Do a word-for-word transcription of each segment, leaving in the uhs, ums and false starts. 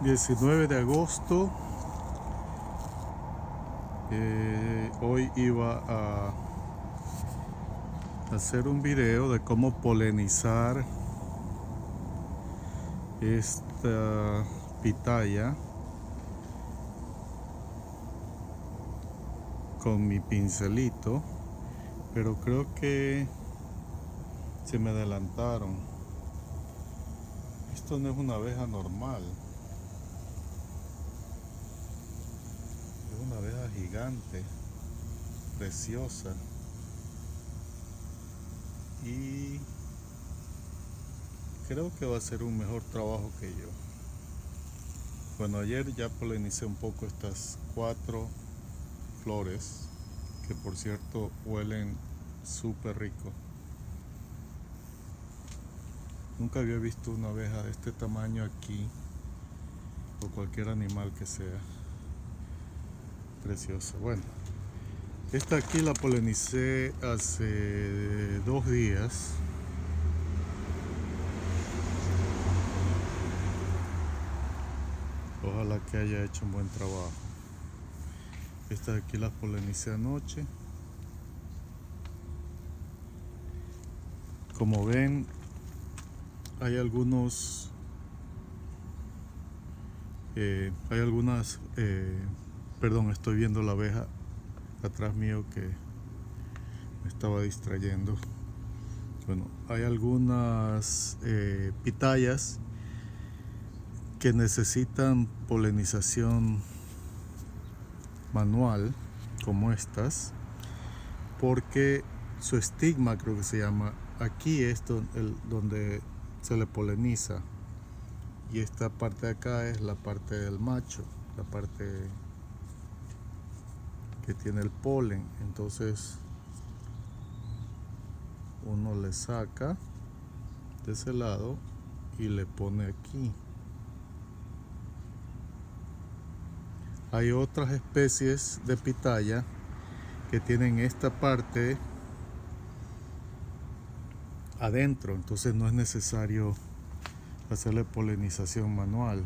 diecinueve de agosto. Eh, hoy iba a hacer un video de cómo polinizar esta pitaya con mi pincelito, pero creo que se me adelantaron. Esto no es una abeja normal, es una abeja gigante, preciosa, y creo que va a ser un mejor trabajo que yo. Bueno, ayer ya polinicé un poco estas cuatro flores, que por cierto huelen súper rico. Nunca había visto una abeja de este tamaño aquí, o cualquier animal que sea. Preciosa. Bueno, esta aquí la polinicé hace dos días. Ojalá que haya hecho un buen trabajo. Estas aquí las polinicé anoche. Como ven, hay algunos eh, hay algunas eh, perdón, estoy viendo la abeja atrás mío que me estaba distrayendo. Bueno, hay algunas eh, pitayas que necesitan polinización manual, como estas, porque su estigma, creo que se llama, aquí es donde, el, donde se le poliniza, y esta parte de acá es la parte del macho, la parte que tiene el polen. Entonces uno le saca de ese lado y le pone aquí. Hay otras especies de pitaya que tienen esta parte adentro, entonces no es necesario hacerle polinización manual.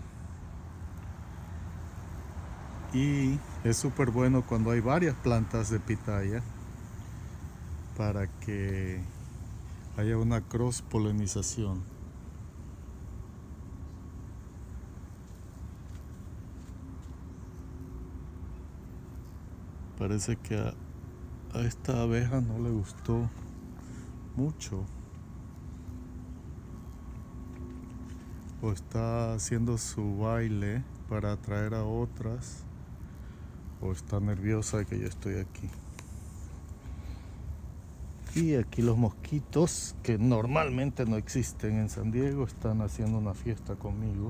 Y es súper bueno cuando hay varias plantas de pitaya, para que haya una cross polinización. Parece que a, a esta abeja no le gustó mucho, o está haciendo su baile para atraer a otras, o está nerviosa de que yo estoy aquí. Y aquí los mosquitos, que normalmente no existen en San Diego, están haciendo una fiesta conmigo.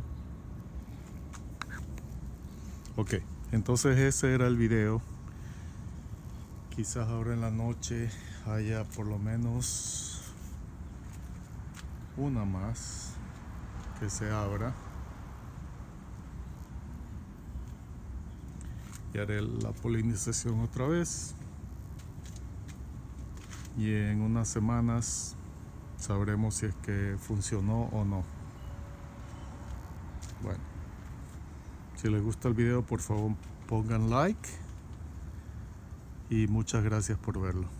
Ok, entonces ese era el video. Quizás ahora en la noche haya por lo menos una más que se abra, y haré la polinización otra vez, y en unas semanas sabremos si es que funcionó o no. Bueno, si les gusta el video, por favor pongan like, y muchas gracias por verlo.